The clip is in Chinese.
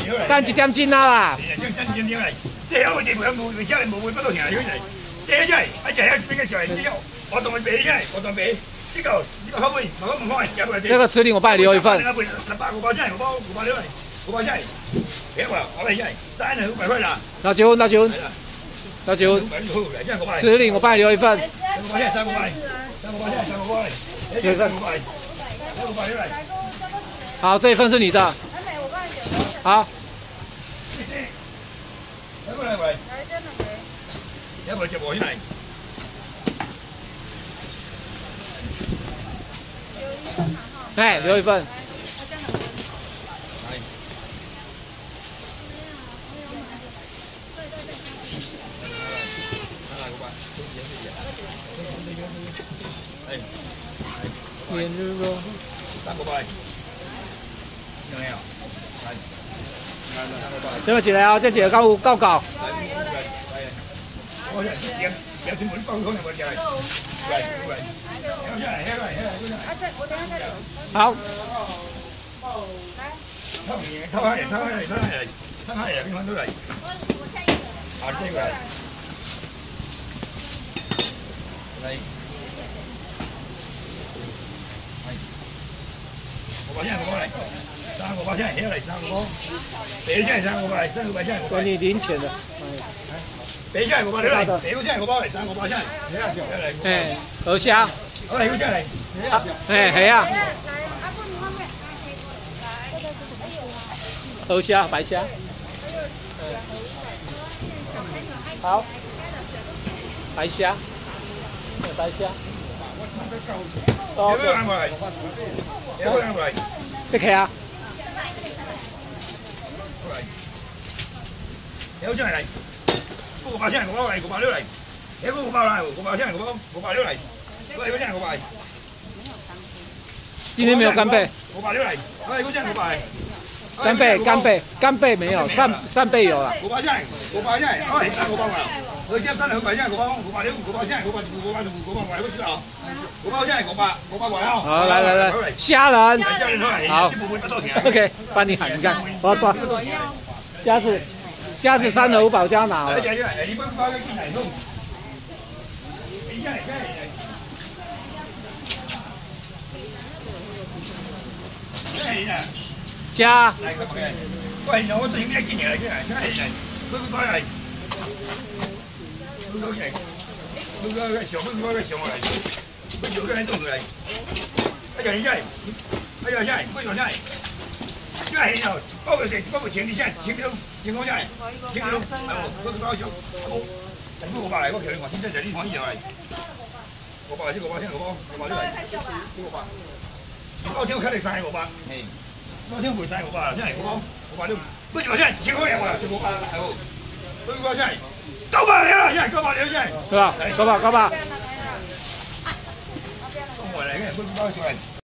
等1点钟啦。 这还有一个无少年无不到听有来。这只啊只遐边个小人，这个活动的白只，活动白，这个好味，我问看食过。 这个辞令我帮你留一份。 5包菜，5包留来，5包菜，给我来菜，3人500块啦。 老九，辞令我帮你留一份。 5包菜300块，300块，300块，留一份500，留来。 好，这一份是你的。好。来，要不就我进来。 哎，留一份。连日肉。300块。有没有？这个起来啊！这几个高搞。我这点全部包好了，我进来。好。偷下嚟，邊款都嚟。啊，這個嚟。嚟。我把錢攞嚟，3個包錢起嚟，3個包，俾錢3個包嚟，3個包錢。給你零錢的。俾錢5包嚟，俾錢5包嚟，3個包錢。哎，鵝蝦。好嚟，鵝蝦嚟。哎，係啊。鵝蝦、白蝦。好。白蝦。白蝦。哦。即係啊！有出嚟，5包先係5包嚟，5包嚟，有5包嚟，5包先係5包嚟，喂，嗰先係5包。今天沒有干貝。5包嚟，喂，嗰先係5包。干貝沒有，扇貝有啦。5包先係，5包先係，哎，5包啦。我接3兩塊先係5包，5包先係5包埋嗰處啊。5包先係5包埋啊。好，來，蝦仁。好 ，OK， 幫你喊，你看，我要抓。蝦子3盒5包加拿好了。加。喂，我最咩見嘢嚟嘅？真係，佢上嚟，佢做緊動嚟，一樣你真係，佢真係。 因為然後包括前啲先，前嗰真係，前嗰嗰包上，政府5包嚟，嗰條你話先真係呢款呢樣嚟，5包先，5包先，5包呢嚟，呢5包，包條肯定晒5包，包條會晒5包啦，真係5包都，不如話真係前嗰樣話5包，係喎，5包真係9包嚟啦，真係9包嚟真係，係吧？9包。中國嚟嘅，5包上嚟。